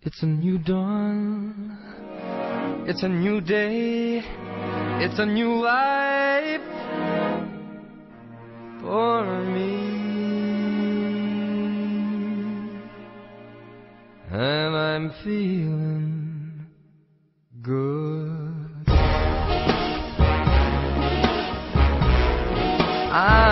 It's a new dawn, it's a new day, it's a new life for me. And I'm feeling good.